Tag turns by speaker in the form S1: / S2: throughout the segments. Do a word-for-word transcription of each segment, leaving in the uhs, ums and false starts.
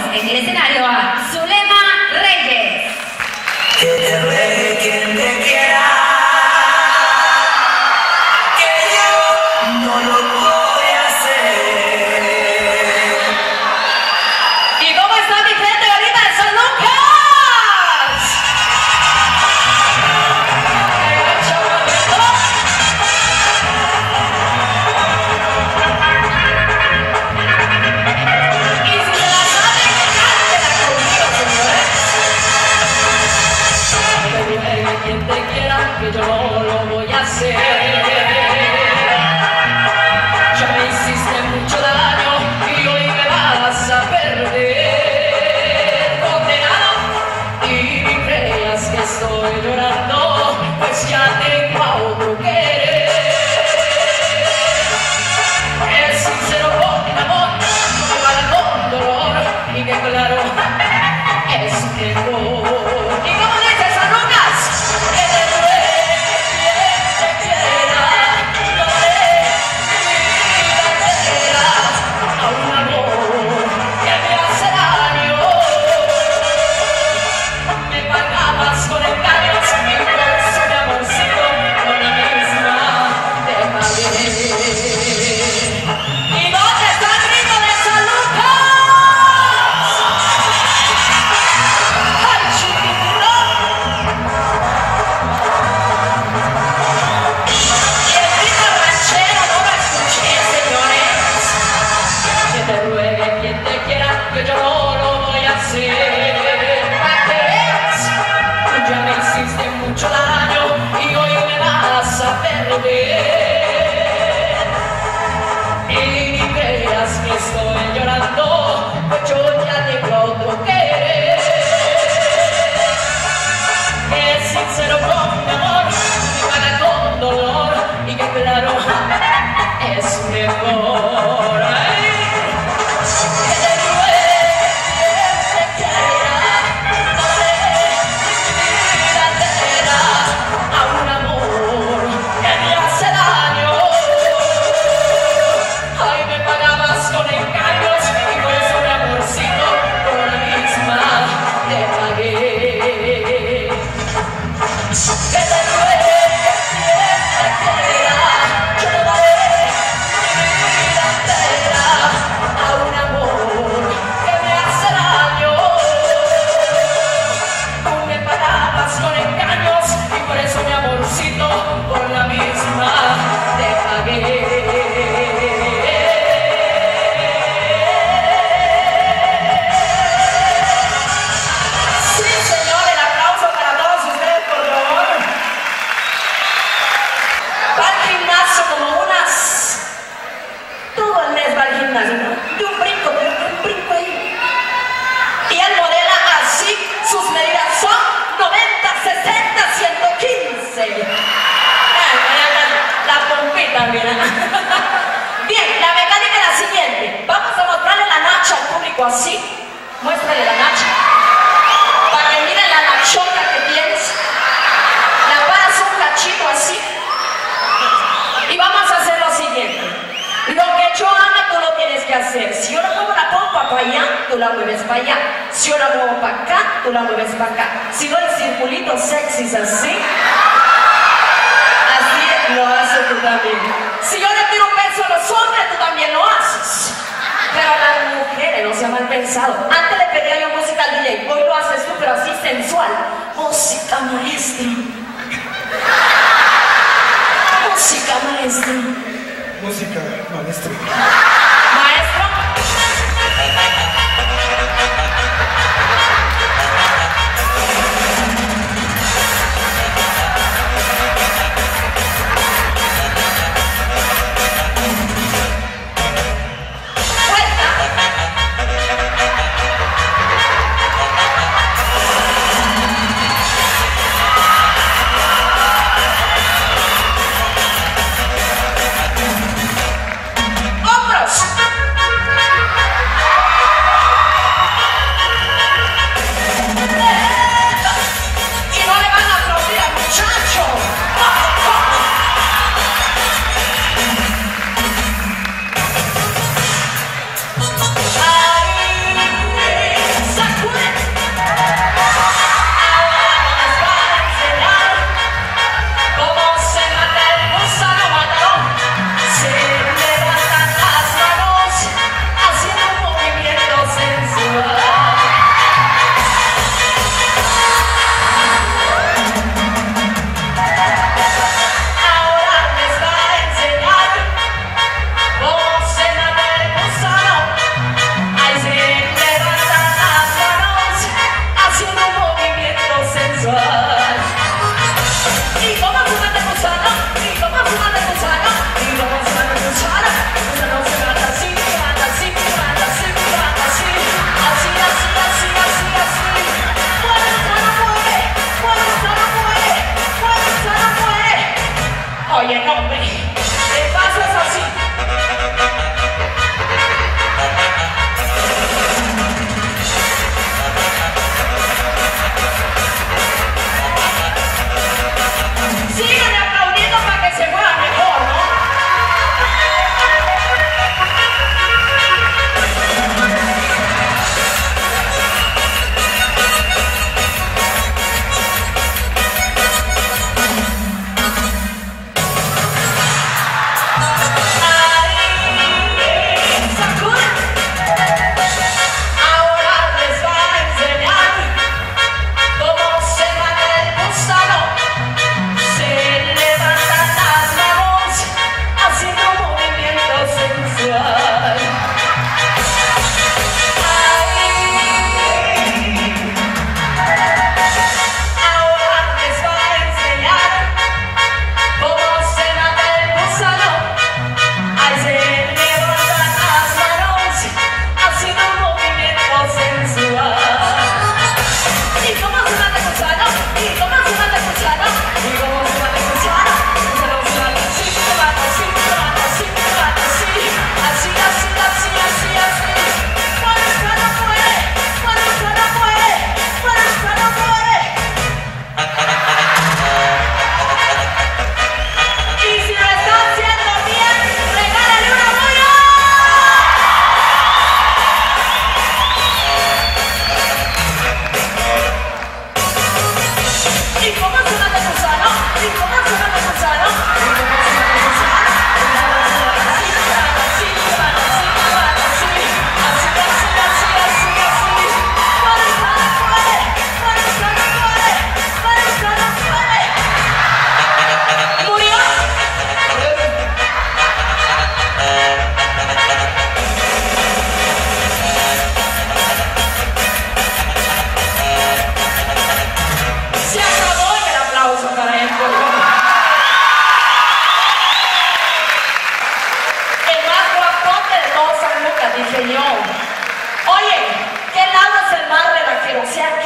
S1: en el escenario a Zulema Reyes.
S2: Que te ruegue quien te quiera, que yo no lo voy a hacer.
S1: ¿Y cómo está mi gente ahorita en San Lucas? Y si se la saben, cántela conmigo, señores.
S3: Que te ruegue quien te quiera, que yo no lo voy a hacer. Ya me hiciste mucho daño y hoy me vas a perder, condenado. Y ni creas que estoy llorando, pues ya tengo a otro querer. Es sincero con amor, no me vale con dolor, y que claro es mejor. ¿Y cómo dice San Lucas? Que te ruegue quien te quiera, no le digas a un amor que me hace daño. Me pagabas con engaños y por eso mi amorcito con la misma te pagué.
S1: ¿Y dónde está el grito de San Lucas?
S3: ¡Ay, chiquitito!
S1: Y el grito ranchero no lo escuché, señores.
S3: Que te ruegue quien te quiera, que yo no lo voy a hacer. ¿Para qué ves? Tú ya me hiciste mucho daño y hoy me vas a perder. Y ni creas que estoy llorando, pues yo ya tengo a otro querer. Que es sincero con mi amor, me paga con dolor, y que claro es mejor. Ay, que te ruegue quien te quiera, no le digas entera a un amor que me hace daño. Ay, me pagabas con engaños y por eso mi amorcito con la misma te pagué. Que te ruegue quien te quiera, yo no daré mi vida entera a un amor que me hace daño. Tú me pagabas con engaños y por eso mi amorcito por la misma te pagué.
S1: Sí, señor, el aplauso para todos ustedes, por favor. Va al gimnasio como unas... Todo el mes va al gimnasio, ¿no? De un brinco, de un brinco ahí. Y él modela así, sus medidas son noventa, sesenta, ciento quince. Eh, La pompita, mira. Bien, la mecánica es la siguiente. Vamos a mostrarle la nacha al público así. Muéstrale la nacha. Para que miren la nachota que tienes. La paras un cachito así. Y vamos a hacer lo siguiente. Lo que yo haga, tú lo tienes que hacer. Si yo le pongo la pompa para allá, tú la mueves para allá. Si yo la muevo para acá, tú la mueves para acá. Si no, el circulito sexy es así. Así lo haces tú también. Si yo le tiro un beso a los hombres, tú también lo haces. Pero a las mujeres, no sea mal pensado. Antes le pedía yo música al D J, hoy lo haces tú, pero así sensual. Música maestra. Música maestra.
S4: Música, maestro.
S1: Maestro. Hombros.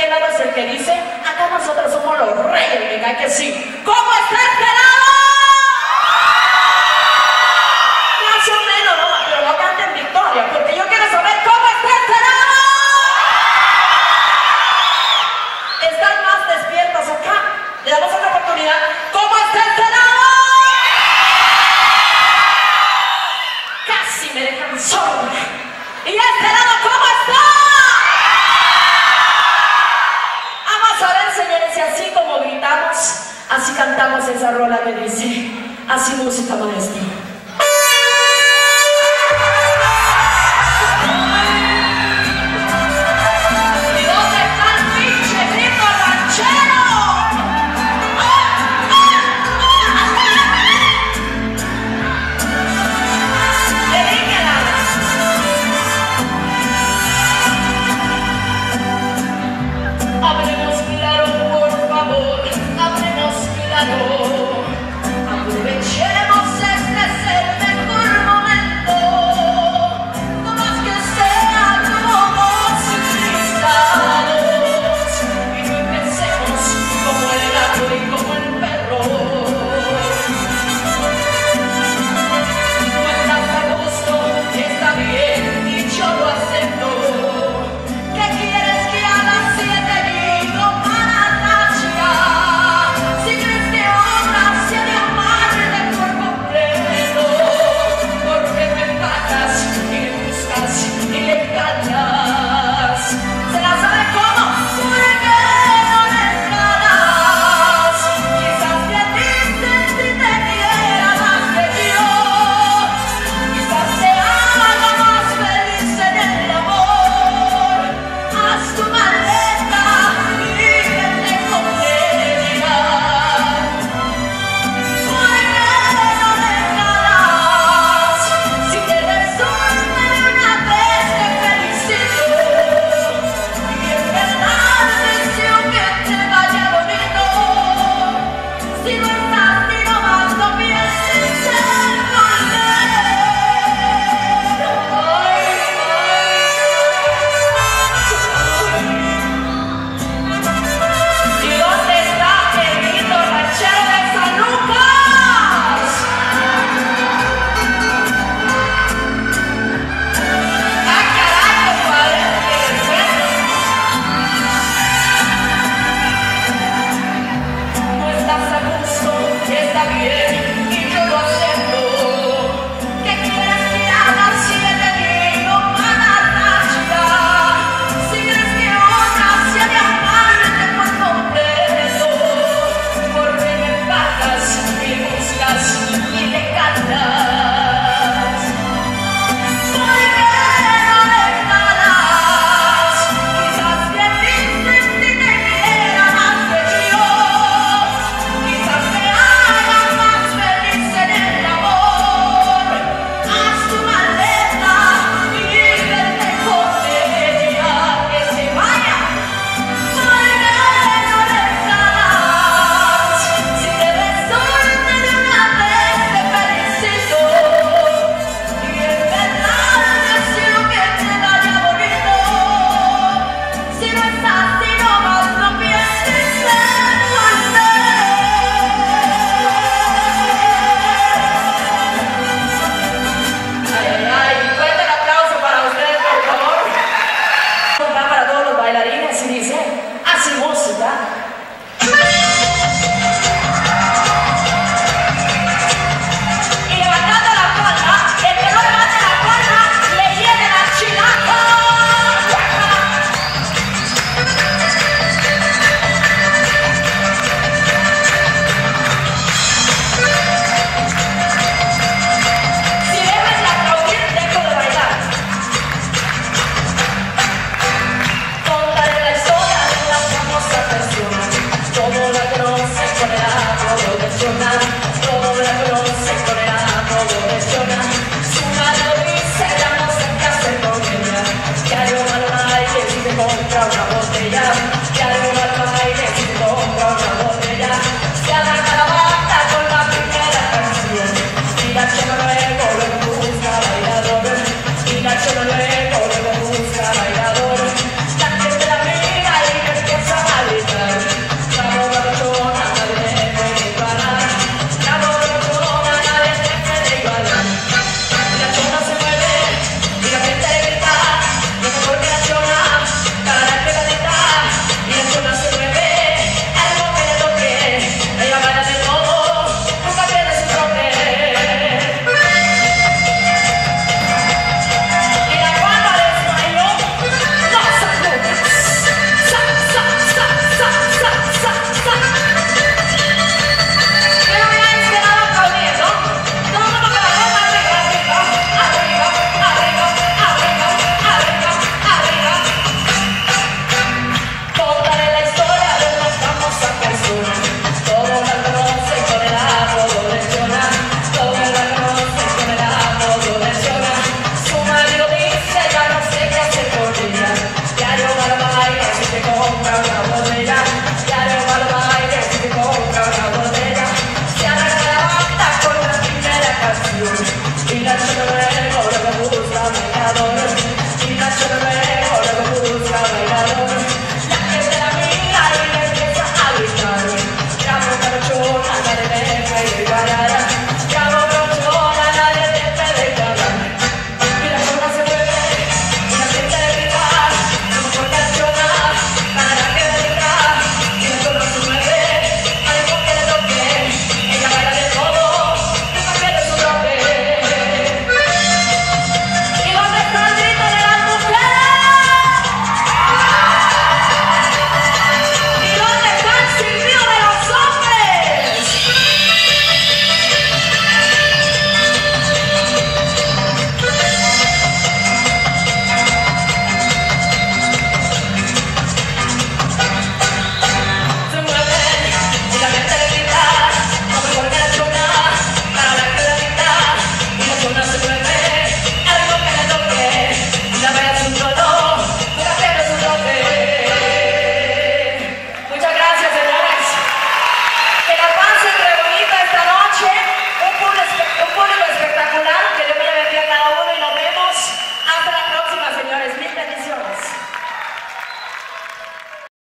S1: qué lado es el que dice? Acá nosotros somos los reyes, me cae que sí. ¿Cómo está este lado? Más o menos, no, pero no canten victoria, porque yo quiero saber cómo está este lado. Están más despiertos acá. Le damos otra oportunidad. ¿Cómo está este lado? Casi me dejan sorda. ¿Y este lado cómo está? Vamos a ver, señores, y así como gritamos, así cantamos esa rola que dice, así música, maestro.